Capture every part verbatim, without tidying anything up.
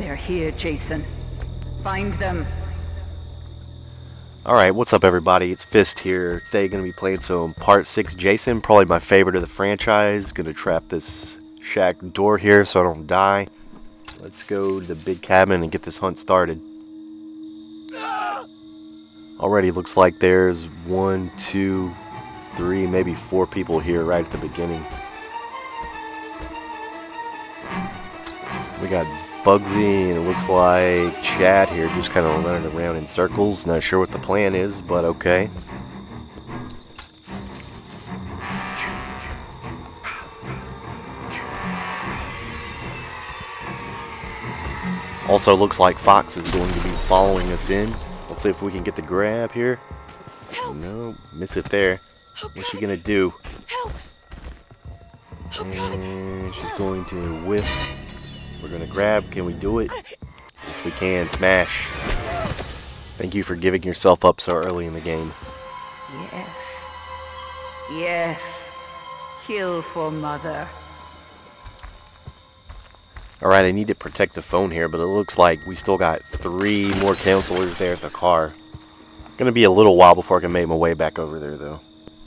They're here, Jason. Find them. Alright, what's up everybody? It's Fist here. Today gonna be playing some part six Jason, probably my favorite of the franchise. Gonna trap this shack door here so I don't die. Let's go to the big cabin and get this hunt started. Already looks like there's one, two, three, maybe four people here right at the beginning. We got Bugsy, and it looks like Chad here just kind of running around in circles. Not sure what the plan is, but okay. Also looks like Fox is going to be following us in. Let's see if we can get the grab here. Help. No, miss it there. Oh, What's she gonna do? Help. Oh, And she's going to whiff. We're gonna grab. Can we do it? Yes, we can. Smash. Thank you for giving yourself up so early in the game. Yes. Yes. Kill for mother. Alright, I need to protect the phone here, but it looks like we still got three more counselors there at the car. Gonna be a little while before I can make my way back over there, though.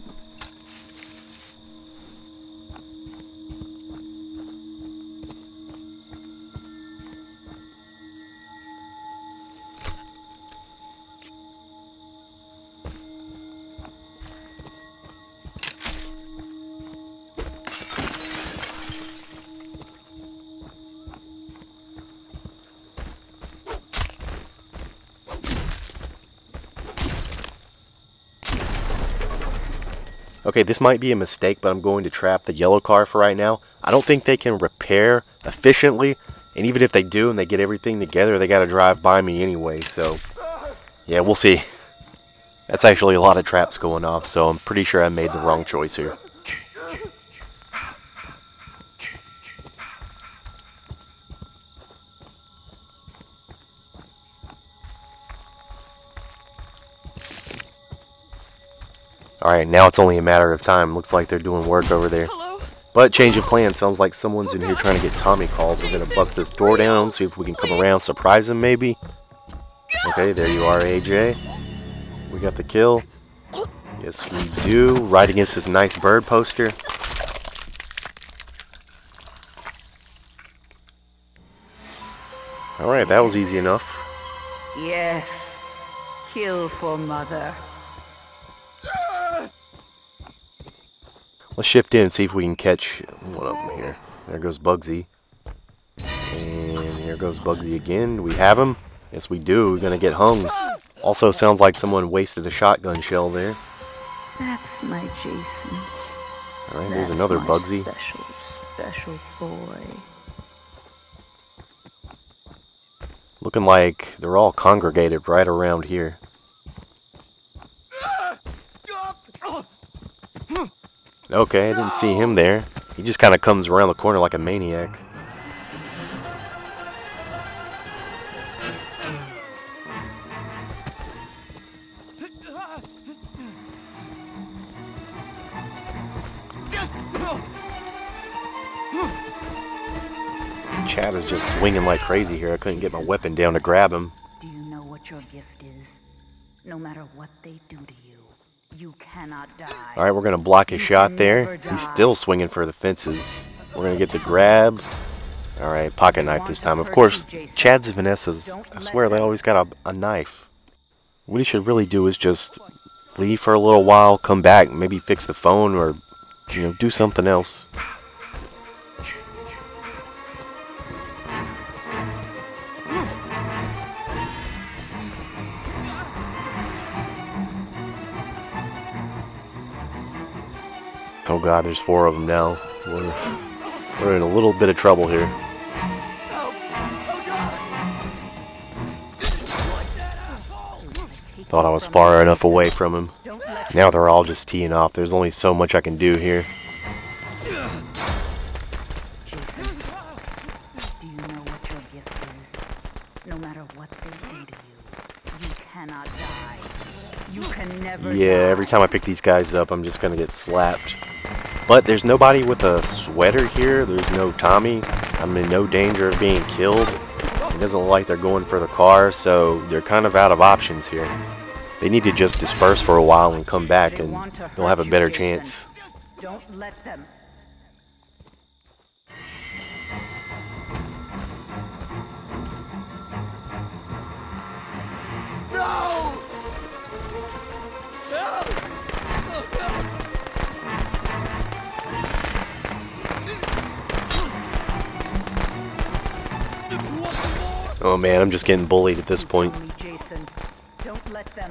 Okay, this might be a mistake, but I'm going to trap the yellow car for right now. I don't think they can repair efficiently, and even if they do and they get everything together, they got to drive by me anyway, so yeah, we'll see. That's actually a lot of traps going off, so I'm pretty sure I made the wrong choice here. Alright, now it's only a matter of time. Looks like they're doing work over there. Hello? But change of plan. Sounds like someone's in here trying to get Tommy called. We're going to bust this door down, see if we can come around, surprise him maybe. Okay, there you are, A J. We got the kill. Yes, we do. Right against this nice bird poster. Alright, that was easy enough. Yes. Kill for mother. Let's shift in and see if we can catch one of them here. There goes Bugsy. And here goes Bugsy again. Do we have him? Yes, we do. We're going to get hung. Also, sounds like someone wasted a shotgun shell there. That's my Jason. Alright, there's That's another my Bugsy. Special, special boy. Looking like they're all congregated right around here. Okay, I didn't see him there. He just kind of comes around the corner like a maniac. Chad is just swinging like crazy here. I couldn't get my weapon down to grab him. Do you know what your gift is? No matter what they do to you, you cannot die. Alright, we're going to block his shot there. He's still swinging for the fences. We're going to get the grab. Alright, pocket knife this time. Of course, Chad's Vanessa's, I swear they always got a, a knife. What he should really do is just leave for a little while, come back, maybe fix the phone or, you know, do something else. Oh god, there's four of them now. We're, we're in a little bit of trouble here. Thought I was far enough away from him. Now they're all just teeing off. There's only so much I can do here. Do you know what your gift is? No matter what they do to you, you cannot die. You can never Yeah, die. every time I pick these guys up, I'm just gonna get slapped. But there's nobody with a sweater here. There's no Tommy. I'm in no danger of being killed. It doesn't look like they're going for the car, so they're kind of out of options here. They need to just disperse for a while and come back, and they'll have a better chance. Don't let them. No! No! Oh man, I'm just getting bullied at this point. Jason, don't let them.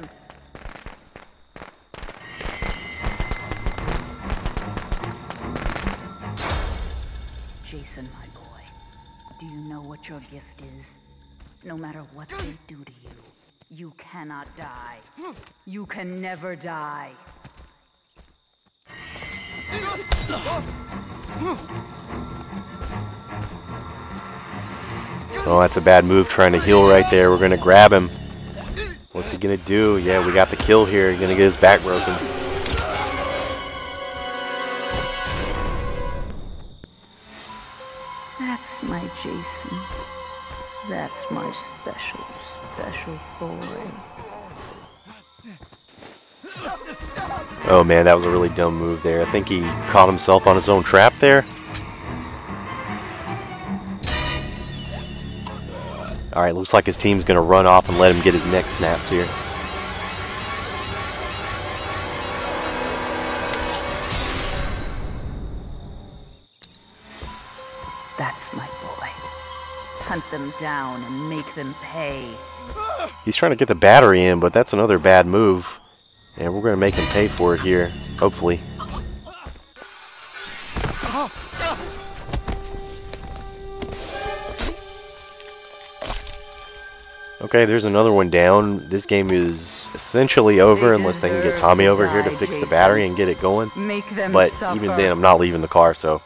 Jason, my boy, do you know what your gift is? No matter what they do to you, you cannot die. You can never die. Oh, that's a bad move trying to heal right there. We're going to grab him. What's he going to do? Yeah, we got the kill here. He's going to get his back broken. That's my Jason. That's my special, special boy. Oh man, that was a really dumb move there. I think he caught himself on his own trap there. Alright, looks like his team's going to run off and let him get his neck snapped here. That's my boy. Hunt them down and make them pay. He's trying to get the battery in, but that's another bad move. And we're going to make him pay for it here, hopefully. Okay, there's another one down. This game is essentially over unless they can get Tommy over here to fix the battery and get it going. But even then, I'm not leaving the car, so...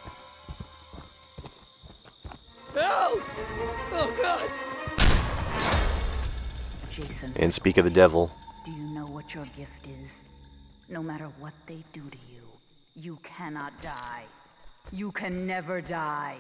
Jason, and speak of the devil. do you know what your gift is? No matter what they do to you, you cannot die. You can never die.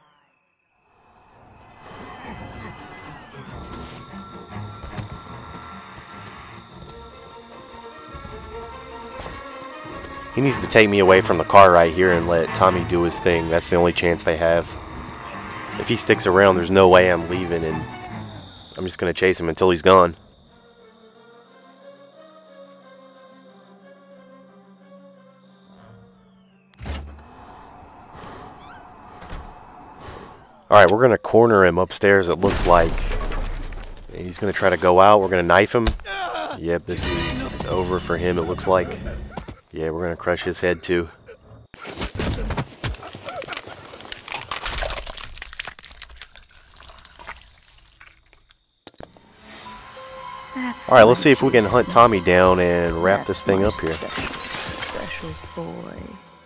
He needs to take me away from the car right here and let Tommy do his thing. That's the only chance they have. If he sticks around, there's no way I'm leaving, and I'm just going to chase him until he's gone. Alright, we're going to corner him upstairs, it looks like. He's going to try to go out. We're going to knife him. Yep, this is over for him, it looks like. Yeah, we're going to crush his head too. Alright, let's see if we can hunt Tommy down and wrap this thing up here. Special boy.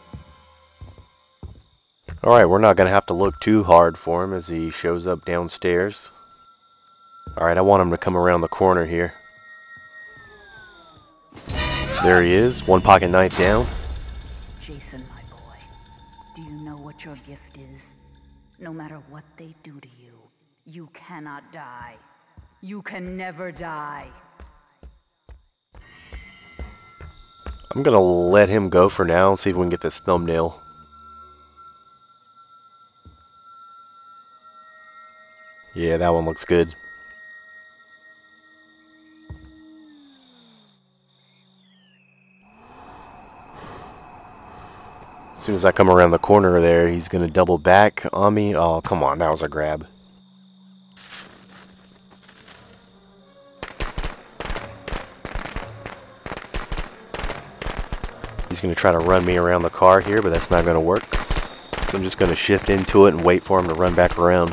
Alright, we're not going to have to look too hard for him as he shows up downstairs. Alright, I want him to come around the corner here. There he is, one pocket knife down. Jason, my boy, do you know what your gift is? No matter what they do to you, you cannot die. You can never die. I'm going to let him go for now and see if we can get this thumbnail. Yeah, that one looks good. As soon as I come around the corner there, he's going to double back on me. Oh, come on, that was a grab. He's going to try to run me around the car here, but that's not going to work. So I'm just going to shift into it and wait for him to run back around.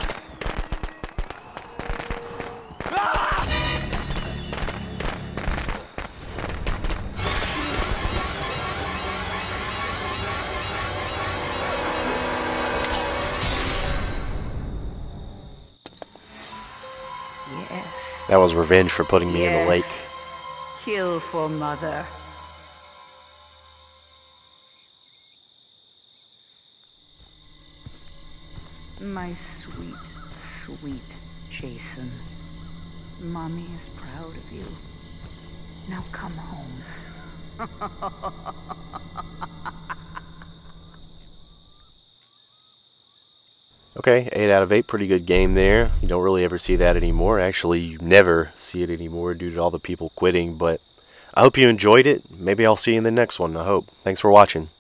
Yes. That was revenge for putting me Yes. in the lake. Kill for mother. My sweet, sweet Jason, Mommy is proud of you. Now come home. Okay, eight out of eight, pretty good game there. You don't really ever see that anymore. Actually, you never see it anymore due to all the people quitting, but I hope you enjoyed it. Maybe I'll see you in the next one, I hope. Thanks for watching.